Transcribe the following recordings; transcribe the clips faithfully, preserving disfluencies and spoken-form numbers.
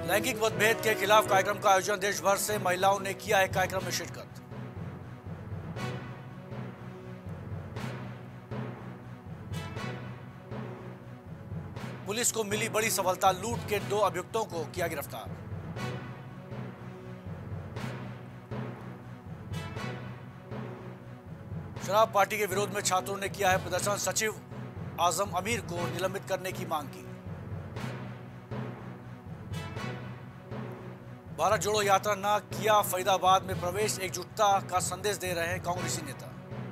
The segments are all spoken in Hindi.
लैंगिक मतभेद के खिलाफ कार्यक्रम का आयोजन, देश भर से महिलाओं ने किया है कार्यक्रम में शिरकत। पुलिस को मिली बड़ी सफलता, लूट के दो अभियुक्तों को किया गिरफ्तार। शराब पार्टी के विरोध में छात्रों ने किया है प्रदर्शन, सचिव आजम अमीर को निलंबित करने की मांग की। भारत जोड़ो यात्रा न किया फरीदाबाद में प्रवेश, एकजुटता का संदेश दे रहे हैं कांग्रेसी नेता।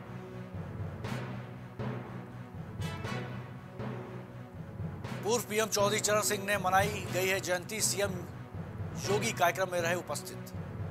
पूर्व पीएम चौधरी चरण सिंह ने मनाई गई है जयंती, सीएम योगी कार्यक्रम में रहे उपस्थित।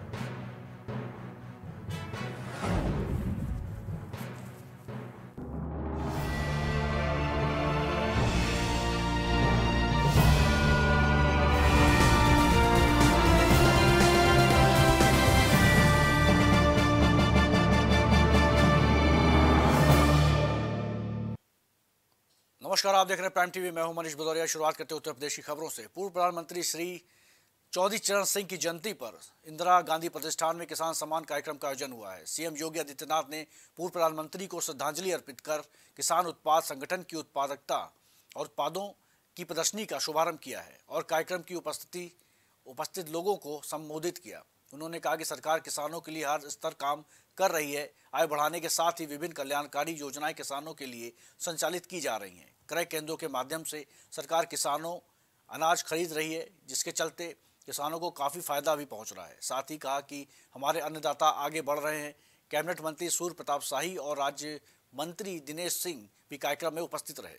नमस्कार, आप देख रहे हैं प्राइम टीवी। मैं हूं मनीष भदौरिया। शुरुआत करते हैं उत्तर प्रदेश की खबरों से। पूर्व प्रधानमंत्री श्री चौधरी चरण सिंह की जयंती पर इंदिरा गांधी प्रतिष्ठान में किसान सम्मान कार्यक्रम का आयोजन हुआ है। सीएम योगी आदित्यनाथ ने पूर्व प्रधानमंत्री को श्रद्धांजलि अर्पित कर किसान उत्पाद संगठन की उत्पादकता और उत्पादों की प्रदर्शनी का शुभारंभ किया है और कार्यक्रम की उपस्थिति उपस्थित लोगों को संबोधित किया। उन्होंने कहा कि सरकार किसानों के लिए हर स्तर काम कर रही है। आय बढ़ाने के साथ ही विभिन्न कल्याणकारी योजनाएं किसानों के लिए संचालित की जा रही हैं। क्रय केंद्रों के माध्यम से सरकार किसानों अनाज खरीद रही है, जिसके चलते किसानों को काफ़ी फायदा भी पहुंच रहा है। साथ ही कहा कि हमारे अन्नदाता आगे बढ़ रहे हैं। कैबिनेट मंत्री सूर्य प्रताप शाही और राज्य मंत्री दिनेश सिंह भी कार्यक्रम में उपस्थित रहे।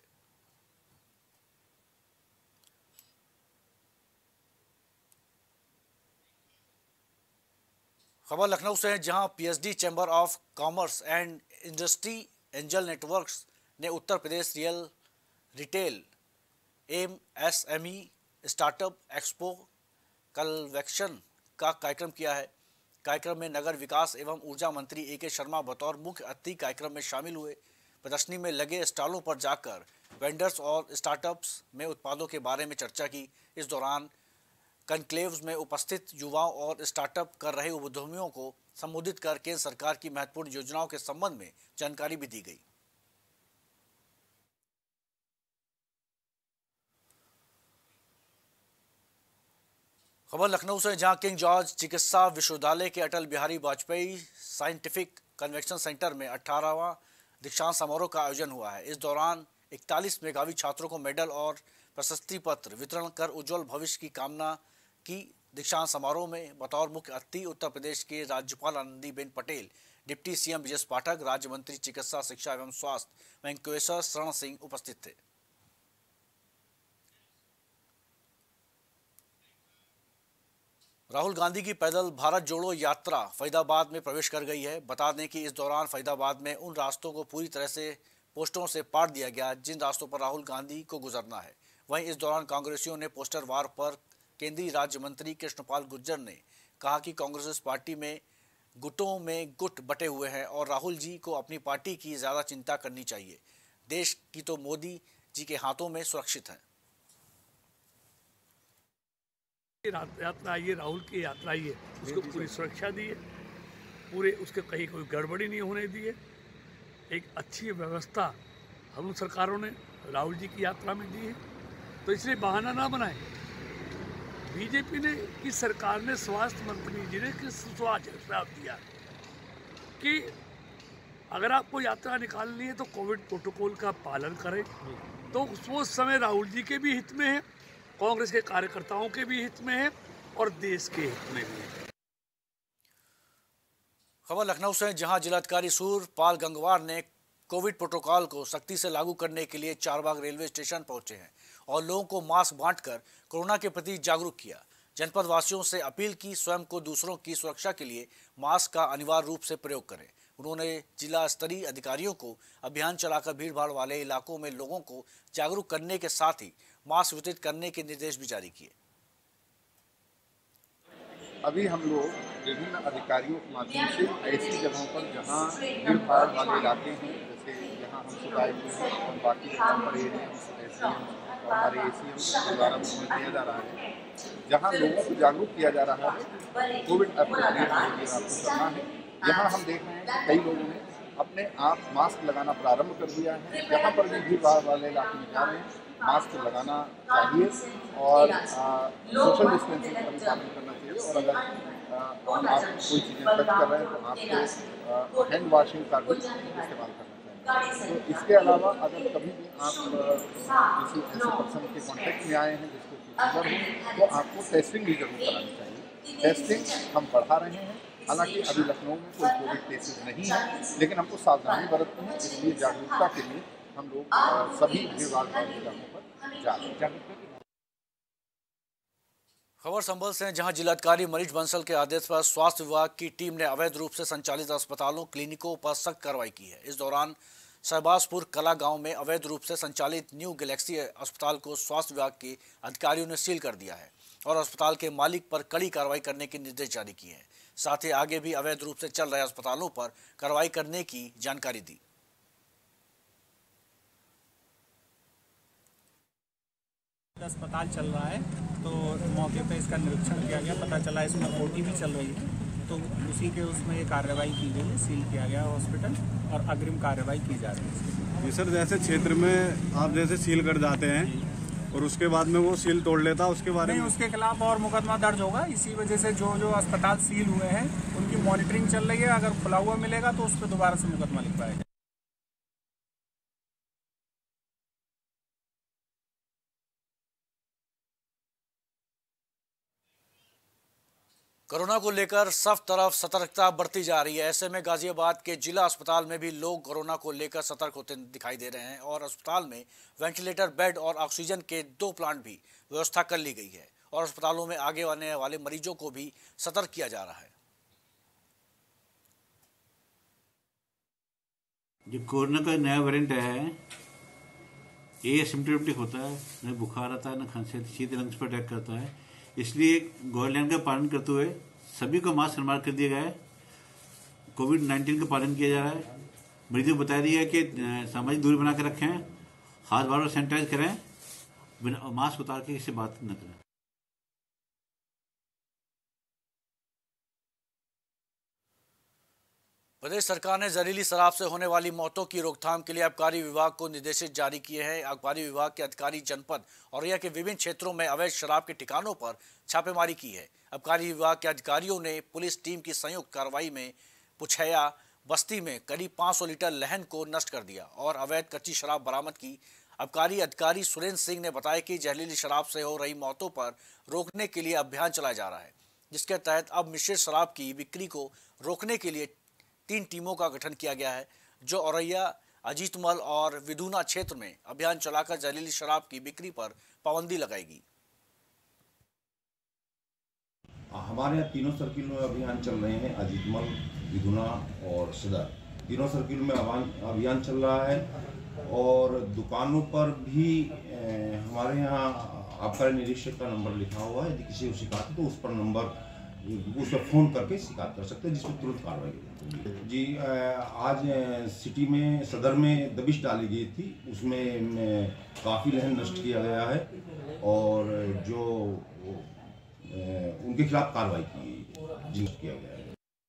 खबर लखनऊ से है, जहां PHD chamber of commerce and industry angel networks ने Uttar Pradesh real retail MSME startup expo convention का कार्यक्रम किया है। कार्यक्रम में नगर विकास एवं ऊर्जा मंत्री ए के शर्मा बतौर मुख्य अतिथि कार्यक्रम में शामिल हुए। प्रदर्शनी में लगे स्टॉलों पर जाकर वेंडर्स और स्टार्टअप्स में उत्पादों के बारे में चर्चा की। इस दौरान कॉन्क्लेव्स में उपस्थित युवाओं और स्टार्टअप कर रहे उद्यमियों को संबोधित कर केंद्र सरकार की महत्वपूर्ण योजनाओं के संबंध में जानकारी भी दी गई। खबर लखनऊ से, जहां किंग जॉर्ज चिकित्सा विश्वविद्यालय के Atal Bihari Vajpayee scientific convention centre में अठारहवां दीक्षांत समारोह का आयोजन हुआ है। इस दौरान इकतालीस मेधावी छात्रों को मेडल और प्रशस्ति पत्र वितरण कर उज्जवल भविष्य की कामना की। दीक्षांत समारोह में बतौर मुख्य अतिथि उत्तर प्रदेश के राज्यपाल आनंदीबेन पटेल, डिप्टी सीएम ब्रजेश पाठक, राज्य मंत्री चिकित्सा, शिक्षा एवं स्वास्थ्य वेंकटेश्वर शरण सिंह उपस्थित थे। राहुल गांधी की पैदल भारत जोड़ो यात्रा फरीदाबाद में प्रवेश कर गई है। बता दें कि इस दौरान फरीदाबाद में उन रास्तों को पूरी तरह से पोस्टरों से पाट दिया गया जिन रास्तों पर राहुल गांधी को गुजरना है। वहीं इस दौरान कांग्रेसियों ने पोस्टर वार पर केंद्रीय राज्य मंत्री कृष्णपाल गुर्जर ने कहा कि कांग्रेस पार्टी में गुटों में गुट बटे हुए हैं और राहुल जी को अपनी पार्टी की ज़्यादा चिंता करनी चाहिए। देश की तो मोदी जी के हाथों में सुरक्षित है। यात्रा आई है, राहुल की यात्रा आई है, उसको पूरी सुरक्षा दी है, पूरे उसके कहीं कोई गड़बड़ी नहीं होने दी है। एक अच्छी व्यवस्था हम सरकारों ने राहुल जी की यात्रा में दी है, तो इसलिए बहाना ना बनाए। बीजेपी ने की सरकार ने स्वास्थ्य मंत्री जी ने सुझाव दिया कि अगर आपको यात्रा निकालनी है तो कोविड प्रोटोकॉल का पालन करें, तो उस समय राहुल जी के भी हित में है, कांग्रेस के कार्यकर्ताओं के भी हित में है और देश के हित में भी है। खबर लखनऊ से, जहां जिलाधिकारी सूर्यपाल गंगवार ने कोविड प्रोटोकॉल को सख्ती से लागू करने के लिए चारबाग रेलवे स्टेशन पहुंचे हैं और लोगों को मास्क बांटकर कोरोना के प्रति जागरूक किया। जनपद वासियों से अपील की स्वयं को दूसरों की सुरक्षा के लिए मास्क का अनिवार्य रूप से प्रयोग करें। उन्होंने जिला स्तरीय अधिकारियों को अभियान चलाकर भीड़भाड़ वाले इलाकों में लोगों को जागरूक करने के साथ ही मास्क वितरित करने के निर्देश भी जारी किए। अभी हम लोग विभिन्न अधिकारियों के माध्यम से ऐसी जगहों पर जहां भीड़ भाड़ वाले इलाके हैं, जैसे जहाँ हम सुधार और बाकी यहाँ पर एरिया और हमारे ए सी एम द्वारा किया जा रहा है, जहाँ लोगों को जागरूक किया जा रहा है कोविड अप्रोप्रिएट बिहेवियर आपको करना है। यहाँ हम देख रहे हैं कि कई लोगों ने अपने आप मास्क लगाना प्रारंभ कर दिया है। जहाँ पर भी भीड़ भाड़ वाले इलाके में जा रहे हैं, मास्क लगाना चाहिए और सोशल डिस्टेंसिंग का भी पालन करना चाहिए। और अगर आ, आप कोई चीज़ें टच कर रहे हैं तो आपको हैंड वॉशिंग का भी इस्तेमाल करना चाहिए। तो इसके अलावा अगर कभी भी आप किसी ऐसे पर्सन के कॉन्टेक्ट में आए हैं जिसको फीवर हो तो आपको टेस्टिंग भी जरूर करानी चाहिए। टेस्टिंग हम बढ़ा रहे हैं, हालांकि अभी लखनऊ में कोई कोविड केसेस नहीं है, लेकिन हमको सावधानी बरतनी है। इसलिए जागरूकता के लिए हम लोग सभी भीड़ भाड़ वाली जगहों पर जा रहे हैं। खबर संभल से, जहां जिलाधिकारी मनीष बंसल के आदेश पर स्वास्थ्य विभाग की टीम ने अवैध रूप से संचालित अस्पतालों क्लिनिकों पर सख्त कार्रवाई की है। इस दौरान शहबाजपुर कला गांव में अवैध रूप से संचालित न्यू गैलेक्सी अस्पताल को स्वास्थ्य विभाग के अधिकारियों ने सील कर दिया है और अस्पताल के मालिक पर कड़ी कार्रवाई करने के निर्देश जारी किए हैं। साथ ही आगे भी अवैध रूप से चल रहे अस्पतालों पर कार्रवाई करने की जानकारी दी। अस्पताल चल रहा है तो मौके पे इसका निरीक्षण किया गया, पता चला इसमें ओटी भी चल रही है, तो उसी के उसमें ये कार्रवाई की गई है, सील किया गया हॉस्पिटल और अग्रिम कार्रवाई की जा रही है। जी सर, जैसे क्षेत्र में आप जैसे सील कर जाते हैं और उसके बाद में वो सील तोड़ लेता, उसके बारे में उसके खिलाफ और मुकदमा दर्ज होगा। इसी वजह से जो जो अस्पताल सील हुए हैं उनकी मॉनिटरिंग चल रही है, अगर खुला हुआ मिलेगा तो उस पर दोबारा से मुकदमा लिखवाएगा। कोरोना को लेकर सब तरफ सतर्कता बढ़ती जा रही है। ऐसे में गाजियाबाद के जिला अस्पताल में भी लोग कोरोना को लेकर सतर्क होते दिखाई दे रहे हैं और अस्पताल में वेंटिलेटर बेड और ऑक्सीजन के दो प्लांट भी व्यवस्था कर ली गई है और अस्पतालों में आगे आने वाले मरीजों को भी सतर्क किया जा रहा है। जो कोरोना का नया वेरिएंट है, ये एसिम्प्टोमेटिक होता है, न बुखार आता है न खांसी, सीधे लंग्स पर अटैक करता है। इसलिए गाइडलाइन का पालन करते हुए सभी को मास्क निर्माण कर दिया गया है। कोविड नाइन्टीन का पालन किया जा रहा है। मरीजों को बताया दिया है कि सामाजिक दूरी बना कर रखें, हाथ बार बार सैनिटाइज करें, बिना मास्क उतार के किसी बात न करें। प्रदेश सरकार ने जहरीली शराब से होने वाली मौतों की रोकथाम के लिए आबकारी विभाग को निर्देश जारी किए हैं। आबकारी विभाग के अधिकारी जनपद औरैया के विभिन्न क्षेत्रों में अवैध शराब के ठिकानों पर छापेमारी की है। आबकारी विभाग के अधिकारियों ने पुलिस टीम की संयुक्त कार्रवाई में पुछैया बस्ती में करीब पाँच सौ लीटर लहन को नष्ट कर दिया और अवैध कच्ची शराब बरामद की। आबकारी अधिकारी सुरेंद्र सिंह ने बताया कि जहरीली शराब से हो रही मौतों पर रोकने के लिए अभियान चलाया जा रहा है, जिसके तहत अब मिश्रित शराब की बिक्री को रोकने के लिए तीन टीमों का गठन किया गया है, जो औरैया, अजीतमल और विधुना क्षेत्र में अभियान चलाकर जहरीली शराब की बिक्री पर पाबंदी लगाएगी। हमारे यहाँ तीनों सर्किल में अभियान चल रहे हैं, अजीतमल, विधुना और सदर, तीनों सर्किल में अभियान चल रहा है और दुकानों पर भी हमारे यहाँ आबकारी निरीक्षक का नंबर लिखा हुआ है। यदि किसी को शिकायत है तो उस पर नंबर उस पर फोन करके शिकायत कर सकते हैं, जिस पर तुरंत कार्रवाई की जी। आज सिटी में सदर में दबिश डाली गई थी, उसमें काफ़ी लहन नष्ट किया गया है और जो उनके खिलाफ कार्रवाई की जी किया गया है।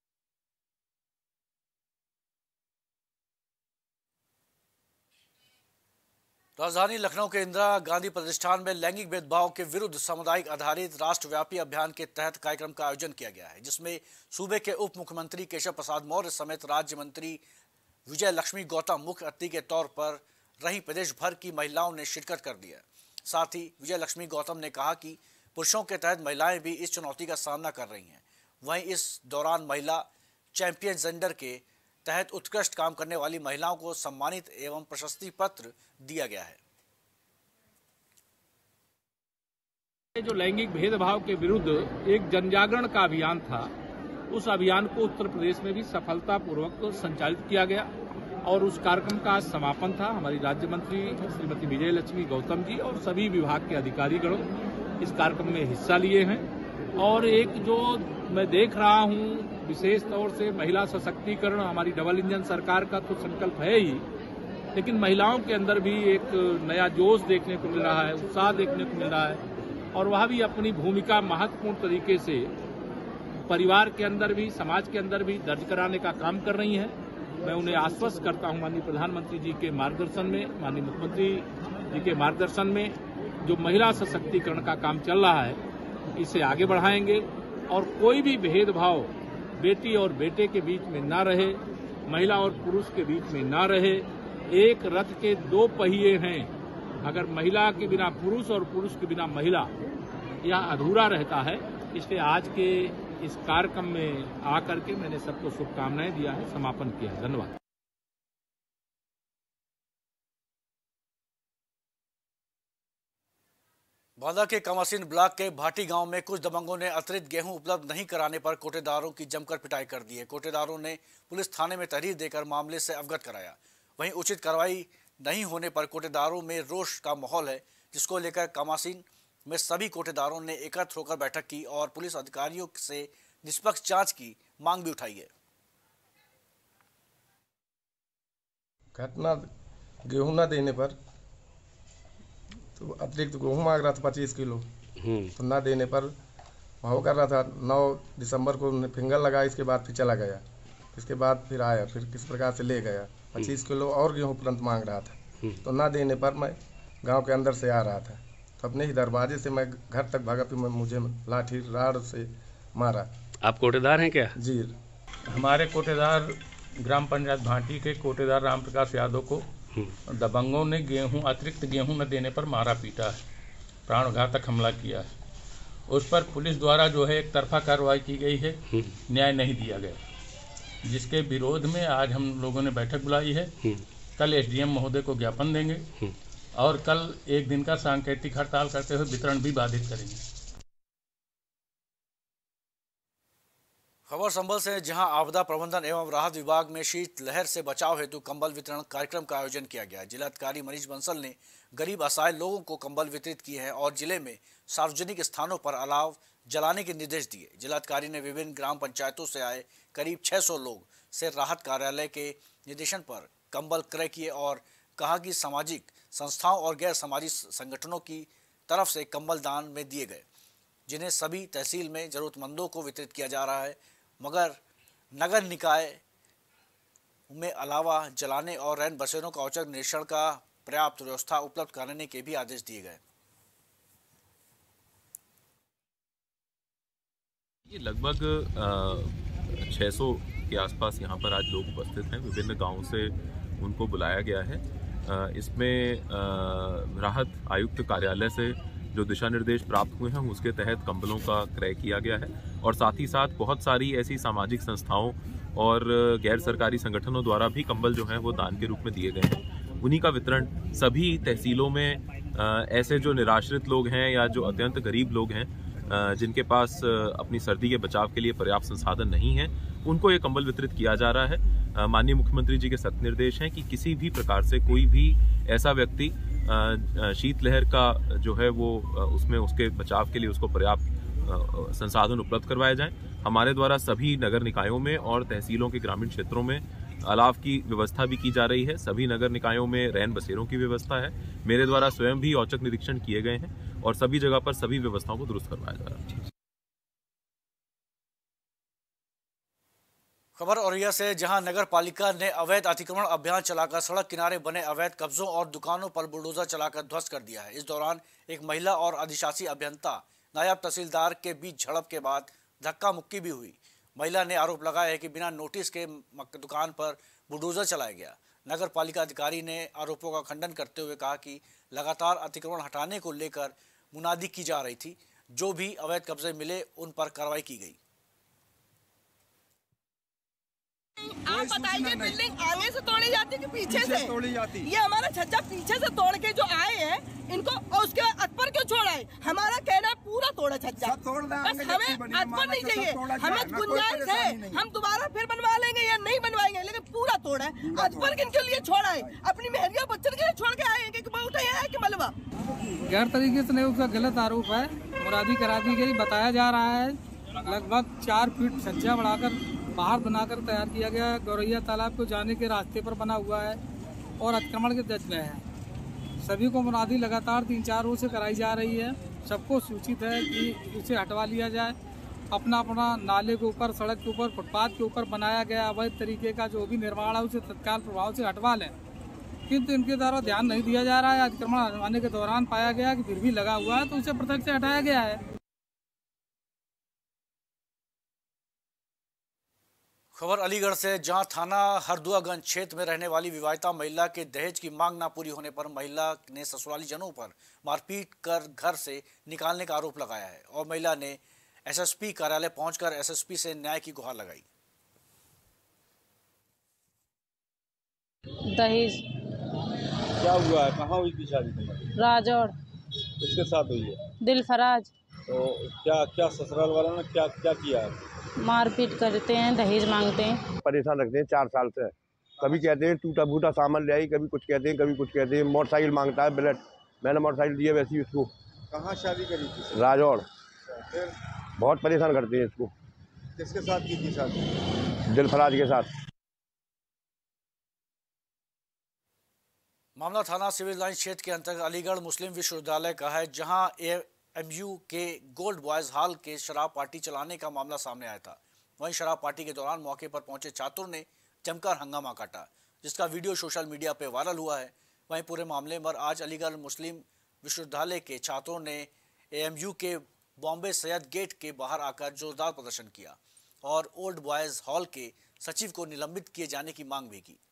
राजधानी लखनऊ के इंदिरा गांधी प्रतिष्ठान में लैंगिक भेदभाव के विरुद्ध सामुदायिक आधारित राष्ट्रव्यापी अभियान के तहत कार्यक्रम का आयोजन किया गया है, जिसमें सूबे के उप मुख्यमंत्री केशव प्रसाद मौर्य समेत राज्य मंत्री विजय लक्ष्मी गौतम मुख्य अतिथि के तौर पर रही प्रदेश भर की महिलाओं ने शिरकत कर दिया। साथ ही विजय लक्ष्मी गौतम ने कहा कि पुरुषों के तहत महिलाएं भी इस चुनौती का सामना कर रही हैं। वहीं इस दौरान महिला चैंपियन जेंडर के तहत उत्कृष्ट काम करने वाली महिलाओं को सम्मानित एवं प्रशस्ति पत्र दिया गया है। जो लैंगिक भेदभाव के विरुद्ध एक जनजागरण का अभियान था, उस अभियान को उत्तर प्रदेश में भी सफलतापूर्वक संचालित किया गया और उस कार्यक्रम का समापन था। हमारी राज्य मंत्री श्रीमती विजय लक्ष्मी गौतम जी और सभी विभाग के अधिकारीगणों इस कार्यक्रम में हिस्सा लिए हैं और एक जो मैं देख रहा हूं विशेष तौर से महिला सशक्तिकरण, हमारी डबल इंजन सरकार का तो संकल्प है ही, लेकिन महिलाओं के अंदर भी एक नया जोश देखने को मिल रहा है, उत्साह देखने को मिल रहा है और वह भी अपनी भूमिका महत्वपूर्ण तरीके से परिवार के अंदर भी, समाज के अंदर भी दर्ज कराने का काम कर रही हैं। मैं उन्हें आश्वस्त करता हूं माननीय प्रधानमंत्री जी के मार्गदर्शन में, माननीय मुख्यमंत्री जी के मार्गदर्शन में जो महिला सशक्तिकरण का काम चल रहा है, इसे आगे बढ़ाएंगे और कोई भी भेदभाव बेटी और बेटे के बीच में ना रहे, महिला और पुरुष के बीच में ना रहे। एक रथ के दो पहिए हैं, अगर महिला के बिना पुरुष और पुरुष के बिना महिला, यह अधूरा रहता है। इसलिए आज के इस कार्यक्रम में आकर के मैंने सबको शुभकामनाएं दिया है, समापन किया है। धन्यवाद। बांदा के कमासीन ब्लॉक के भाटी गांव में कुछ दबंगों ने अतिरिक्त गेहूं उपलब्ध नहीं कराने पर कोटेदारों की जमकर पिटाई कर दी है। कोटेदारों ने पुलिस थाने में तहरीर देकर मामले से अवगत कराया। वहीं उचित कार्रवाई नहीं होने पर कोटेदारों में रोष का माहौल है, जिसको लेकर कमासीन में सभी कोटेदारों ने एकत्र होकर बैठक की और पुलिस अधिकारियों से निष्पक्ष जांच की मांग भी उठाई है। घटना गेहूं न देने पर तो अतिरिक्त गेहूं मांग रहा था पच्चीस किलो, तो न देने पर भाव कर रहा था। नौ दिसंबर को फिंगर लगा, इसके बाद फिर चला गया, इसके बाद फिर आया, फिर किस प्रकार से ले गया पच्चीस किलो और गेहूं तुरंत मांग रहा था। तो न देने पर मैं गांव के अंदर से आ रहा था, तो अपने ही दरवाजे से मैं घर तक भागा, फिर मुझे लाठी राड से मारा। आप कोटेदार हैं क्या? जी, हमारे कोटेदार ग्राम पंचायत भाटी के कोटेदार राम प्रकाश यादव को दबंगों ने गेहूं अतिरिक्त गेहूं न देने पर मारा पीटा है, प्राणघातक हमला किया है। उस पर पुलिस द्वारा जो है एक तरफा कार्रवाई की गई है, न्याय नहीं दिया गया, जिसके विरोध में आज हम लोगों ने बैठक बुलाई है। कल एसडीएम महोदय को ज्ञापन देंगे और कल एक दिन का सांकेतिक हड़ताल करते हुए वितरण भी बाधित करेंगे। खबर संभल से, जहां आपदा प्रबंधन एवं राहत विभाग में शीत लहर से बचाव हेतु कंबल वितरण कार्यक्रम का आयोजन किया गया। जिलाधिकारी मनीष बंसल ने गरीब असहाय लोगों को कंबल वितरित किए हैं और जिले में सार्वजनिक स्थानों पर अलाव जलाने के निर्देश दिए। जिलाधिकारी ने विभिन्न ग्राम पंचायतों से आए करीब छह सौ लोग से राहत कार्यालय के निर्देशन पर कंबल क्रय किए और कहा कि सामाजिक संस्थाओं और गैर सामाजिक संगठनों की तरफ से कंबल दान में दिए गए, जिन्हें सभी तहसील में जरूरतमंदों को वितरित किया जा रहा है। मगर नगर निकाय में अलावा जलाने और रैन बसेरों का औचक निरीक्षण का पर्याप्त व्यवस्था उपलब्ध कराने के भी आदेश दिए गए। ये लगभग छह सौ के आसपास यहाँ पर आज लोग उपस्थित हैं। विभिन्न गांवों से उनको बुलाया गया है। आ, इसमें आ, राहत आयुक्त कार्यालय से जो दिशा निर्देश प्राप्त हुए हैं उसके तहत कंबलों का क्रय किया गया है और साथ ही साथ बहुत सारी ऐसी सामाजिक संस्थाओं और गैर सरकारी संगठनों द्वारा भी कंबल जो हैं वो दान के रूप में दिए गए हैं। उन्हीं का वितरण सभी तहसीलों में आ, ऐसे जो निराश्रित लोग हैं या जो अत्यंत गरीब लोग हैं, आ, जिनके पास अपनी सर्दी के बचाव के लिए पर्याप्त संसाधन नहीं है, उनको ये कंबल वितरित किया जा रहा है। माननीय मुख्यमंत्री जी के सख्त निर्देश हैं कि किसी भी प्रकार से कोई भी ऐसा व्यक्ति शीतलहर का जो है वो उसमें उसके बचाव के लिए उसको पर्याप्त संसाधन उपलब्ध करवाए जाएं। हमारे द्वारा सभी नगर निकायों में और तहसीलों के ग्रामीण क्षेत्रों में अलाव की व्यवस्था भी की जा रही है। सभी नगर निकायों में रैन बसेरों की व्यवस्था है। मेरे द्वारा स्वयं भी औचक निरीक्षण किए गए हैं और सभी जगह पर सभी व्यवस्थाओं को दुरुस्त करवाया जा रहा है। खबर औरैया से, जहां नगर पालिका ने अवैध अतिक्रमण अभियान चलाकर सड़क किनारे बने अवैध कब्जों और दुकानों पर बुलडोजर चलाकर ध्वस्त कर दिया है। इस दौरान एक महिला और अधिशासी अभियंता नायब तहसीलदार के बीच झड़प के बाद धक्का मुक्की भी हुई। महिला ने आरोप लगाया है कि बिना नोटिस के दुकान पर बुलडोजर चलाया गया। नगर पालिका अधिकारी ने आरोपों का खंडन करते हुए कहा कि लगातार अतिक्रमण हटाने को लेकर मुनादी की जा रही थी। जो भी अवैध कब्जे मिले उन पर कार्रवाई की गई। आप बताइए, बिल्डिंग आगे से तोड़ी जाती कि पीछे से तोड़ी जाती? ये हमारा छज्जा पीछे से तोड़ के जो आए हैं इनको, और उसके बाद अतपर क्यों छोड़ा है? हमारा कहना है पूरा तोड़ा छज्जा, बस हमें अतपर नहीं चाहिए, हमें गुंजाइश है, हम दोबारा फिर बनवा लेंगे या नहीं बनवाएंगे, लेकिन पूरा तोड़ा है। अतपर किनके लिए छोड़ा है? अपनी मेहरिया बच्चन के लिए छोड़ के आए हैं कि बहुत है कि मलबा गैर तरीके से नहीं, उसका गलत आरोप है। मुरादी करा दी गई, बताया जा रहा है लगभग चार फीट छज्जा बढ़ाकर बाहर बनाकर तैयार किया गया। गौरैया तालाब को जाने के रास्ते पर बना हुआ है। और अतिक्रमण के दर्ज गए हैं। सभी को मुनादी लगातार तीन चार रोज से कराई जा रही है। सबको सूचित है कि इसे हटवा लिया जाए। अपना अपना नाले के ऊपर, सड़क के ऊपर, फुटपाथ के ऊपर बनाया गया अवैध तरीके का जो भी निर्माण है उसे तत्काल प्रभाव से हटवा लें, किंतु इनके द्वारा ध्यान नहीं दिया जा रहा है। अतिक्रमण हटवाने के दौरान पाया गया कि फिर भी लगा हुआ है तो उसे प्रत्यक्ष से हटाया गया है। खबर अलीगढ़ से, जहां थाना हरदुआगंज क्षेत्र में रहने वाली विवाहिता महिला के दहेज की मांग ना पूरी होने पर महिला ने ससुराली जनों पर मारपीट कर घर से निकालने का आरोप लगाया है और महिला ने एसएसपी कार्यालय पहुंचकर एसएसपी से न्याय की गुहार लगाई। दहेज क्या हुआ है? कहाँ हुई थी शादी तुम्हारी? राजौड़। किसके साथ हुई है? दिलफराज। तो क्या क्या ससुराल वालों ने क्या क्या किया है? मारपीट करते हैं, दहेज मांगते हैं। परेशान रखते हैं चार साल से। कभी कहते हैं टूटा फूटा सामान ले आई, कभी कुछ कहते हैं, कभी कुछ कहते हैं। मोटरसाइकिल मांगता है, बुलेट। मैंने मोटरसाइकिल दी है वैसी उसको। कहाँ शादी करी थी? राजौड़। फिर बहुत परेशान करते हैं इसको। किसके साथ की थी शादी? दिलफराज के साथ। मामला थाना सिविल लाइन क्षेत्र के अंतर्गत अलीगढ़ मुस्लिम विश्वविद्यालय का है, जहां एएमयू के गोल्ड बॉयज हॉल के शराब पार्टी चलाने का मामला सामने आया था। वहीं शराब पार्टी के दौरान मौके पर पहुंचे छात्रों ने जमकर हंगामा काटा, जिसका वीडियो सोशल मीडिया पर वायरल हुआ है। वहीं पूरे मामले पर आज अलीगढ़ मुस्लिम विश्वविद्यालय के छात्रों ने एएमयू के बॉम्बे सैयद गेट के बाहर आकर जोरदार प्रदर्शन किया और ओल्ड बॉयज हॉल के सचिव को निलंबित किए जाने की मांग भी की।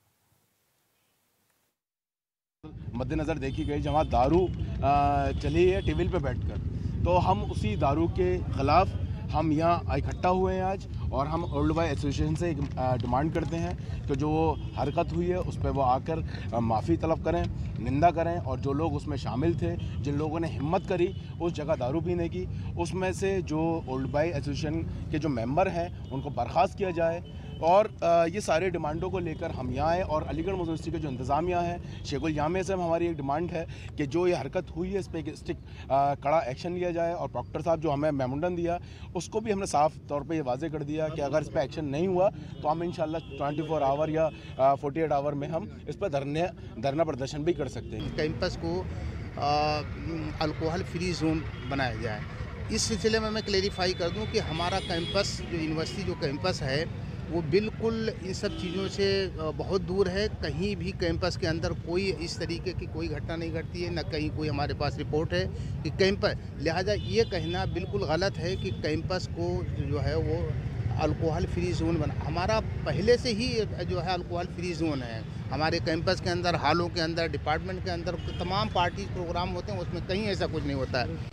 मद्देनज़र देखी गई जहाँ दारू चली है टेबल पे बैठकर, तो हम उसी दारू के ख़िलाफ़ हम यहाँ इकट्ठा हुए हैं आज और हम ओल्ड बॉय एसोसिएशन से डिमांड करते हैं कि जो हरकत हुई है उस पर वो आकर माफ़ी तलब करें, निंदा करें और जो लोग उसमें शामिल थे, जिन लोगों ने हिम्मत करी उस जगह दारू पीने की, उसमें से जो ओल्ड बॉय एसोसिएशन के जो मेंबर हैं उनको बर्खास्त किया जाए। और ये सारे डिमांडों को लेकर हम यहाँ आए और अलीगढ़ मुस्लिम यूनिवर्सिटी के जो इंतज़ामिया है, शेखुल जामे से हमारी एक डिमांड है कि जो ये हरकत हुई है इस पर एक स्टिक कड़ा एक्शन लिया जाए। और प्रॉक्टर साहब जो हमें मेमोरेंडम दिया उसको भी हमने साफ तौर पे ये वाजे कर दिया कि अगर इस पर एक्शन नहीं हुआ तो हम इंशाल्लाह ट्वेंटी फोर आवर या फोर्टी एट आवर में हम इस पर धरने धरना प्रदर्शन भी कर सकते हैं। कैंपस को अल्कोहल फ्री जोन बनाया जाए। इस सिलसिले में मैं क्लेरिफाई कर दूं कि हमारा कैंपस जो यूनिवर्सिटी जो कैंपस है वो बिल्कुल इन सब चीज़ों से बहुत दूर है। कहीं भी कैंपस के अंदर कोई इस तरीके की कोई घटना नहीं घटती है, न कहीं कोई हमारे पास रिपोर्ट है कि कैंपस, लिहाजा ये कहना बिल्कुल गलत है कि कैंपस को जो है वो अल्कोहल फ्री जोन बना। हमारा पहले से ही जो है अल्कोहल फ्री जोन है। हमारे कैंपस के अंदर, हॉलों के अंदर, डिपार्टमेंट के अंदर तमाम पार्टी प्रोग्राम होते हैं, उसमें कहीं ऐसा कुछ नहीं होता है।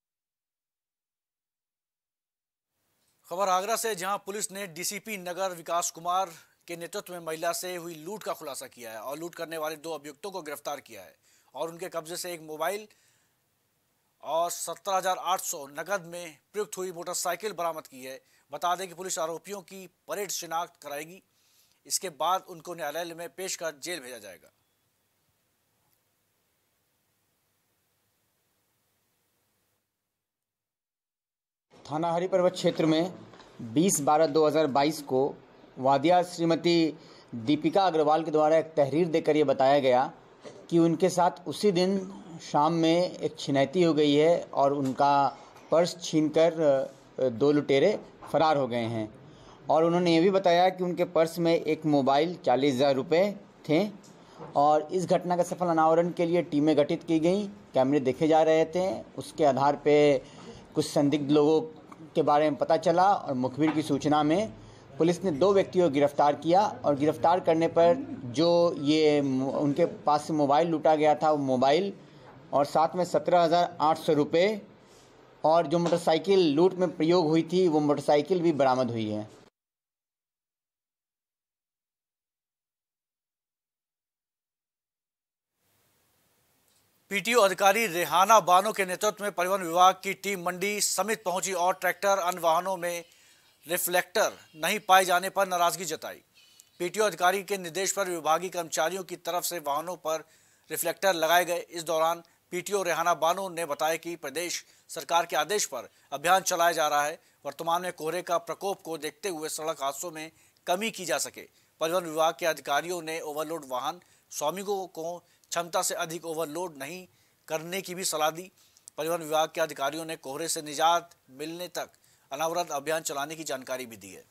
खबर आगरा से, जहां पुलिस ने डीसीपी नगर विकास कुमार के नेतृत्व में महिला से हुई लूट का खुलासा किया है और लूट करने वाले दो अभियुक्तों को गिरफ्तार किया है और उनके कब्जे से एक मोबाइल और सत्रह हजार आठ सौ नकद में प्रयुक्त हुई मोटरसाइकिल बरामद की है। बता दें कि पुलिस आरोपियों की परेड शिनाख्त कराएगी, इसके बाद उनको न्यायालय में पेश कर जेल भेजा जाएगा। थाना हरि पर्वत क्षेत्र में बीस बारह दो हज़ार बाईस को वादिया श्रीमती दीपिका अग्रवाल के द्वारा एक तहरीर देकर ये बताया गया कि उनके साथ उसी दिन शाम में एक छिनैती हो गई है और उनका पर्स छीनकर दो लुटेरे फरार हो गए हैं। और उन्होंने ये भी बताया कि उनके पर्स में एक मोबाइल चालीस हज़ार रुपये थे और इस घटना का सफल अनावरण के लिए टीमें गठित की गई। कैमरे देखे जा रहे थे, उसके आधार पे कुछ संदिग्ध लोगों के बारे में पता चला और मुखबिर की सूचना में पुलिस ने दो व्यक्तियों को गिरफ्तार किया और गिरफ्तार करने पर जो ये उनके पास से मोबाइल लूटा गया था वो मोबाइल और साथ में सत्रह हज़ार आठ सौ रुपये और जो मोटरसाइकिल लूट में प्रयोग हुई थी वो मोटरसाइकिल भी बरामद हुई है। पीटीओ अधिकारी रेहाना बानो के नेतृत्व में परिवहन विभाग की टीम मंडी समित पहुंची और ट्रैक्टर अन्य वाहनों में रिफ्लेक्टर नहीं पाए जाने पर नाराजगी जताई। पीटीओ अधिकारी के निर्देश पर विभागीय कर्मचारियों की तरफ से वाहनों पर रिफ्लेक्टर लगाए गए। इस दौरान पीटीओ रेहाना बानो ने बताया कि प्रदेश सरकार के आदेश पर अभियान चलाया जा रहा है। वर्तमान में कोहरे का प्रकोप को देखते हुए सड़क हादसों में कमी की जा सके। परिवहन विभाग के अधिकारियों ने ओवरलोड वाहन श्रमिकों को क्षमता से अधिक ओवरलोड नहीं करने की भी सलाह दी। परिवहन विभाग के अधिकारियों ने कोहरे से निजात मिलने तक अनवरत अभियान चलाने की जानकारी भी दी है।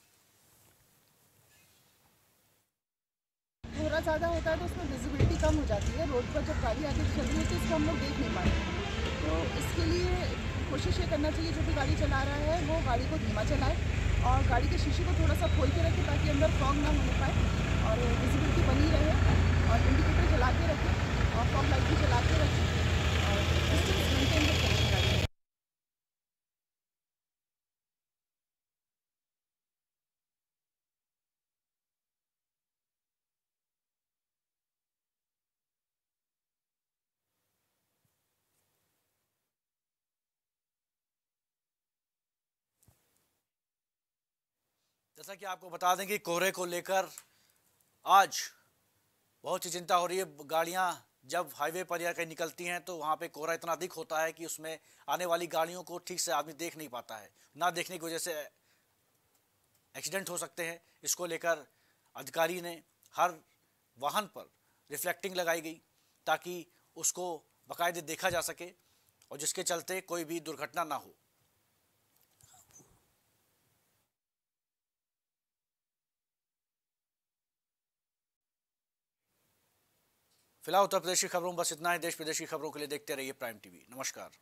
कोहरा ज़्यादा होता है तो उसमें विजिबिलिटी कम हो जाती है। रोड पर जब गाड़ी आगे चल रही है तो इसको हम लोग देख नहीं पाते। तो इसके लिए कोशिश ये करना चाहिए जो भी गाड़ी चला रहा है वो गाड़ी को धीमा चलाए और गाड़ी के शीशे को थोड़ा सा खोल के रखे ताकि अंदर फॉग ना होने पाए और विजिबिलिटी बनी रहे और इंडिकेटर जला के रखें और फॉग लाइट भी जला के रखें और डिस्टेंस मेंटेन करके गाड़ी। जैसा कि आपको बता दें कि कोहरे को लेकर आज बहुत सी चिंता हो रही है। गाड़ियां जब हाईवे पर या कहीं निकलती हैं तो वहां पे कोहरा इतना अधिक होता है कि उसमें आने वाली गाड़ियों को ठीक से आदमी देख नहीं पाता है। ना देखने की वजह से एक्सीडेंट हो सकते हैं। इसको लेकर अधिकारी ने हर वाहन पर रिफ्लेक्टिंग लगाई गई ताकि उसको बाकायदे देखा जा सके और जिसके चलते कोई भी दुर्घटना ना हो। फिलहाल उत्तर प्रदेश की खबरों में बस इतना ही। देश विदेश की खबरों के लिए देखते रहिए प्राइम टीवी। नमस्कार।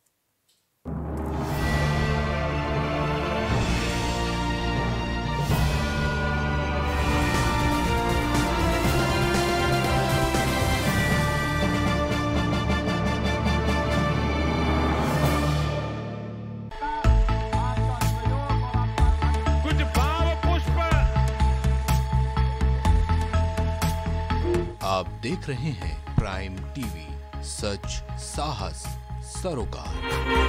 कुछ भाव पुष्प। आप देख रहे हैं प्राइम टीवी, सच साहस सरोकार।